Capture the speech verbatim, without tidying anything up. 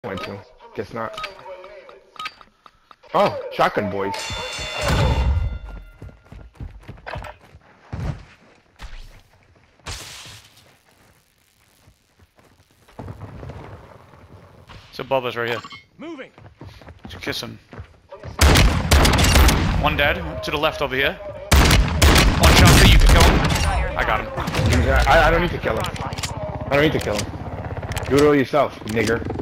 Went to. Guess not. Oh, shotgun boys. So Bubba's right here. Moving. Just kiss him. One dead. To the left over here. One shot so you can kill him. I got him. I, I don't need to kill him. I don't need to kill him. Do it all yourself, nigger.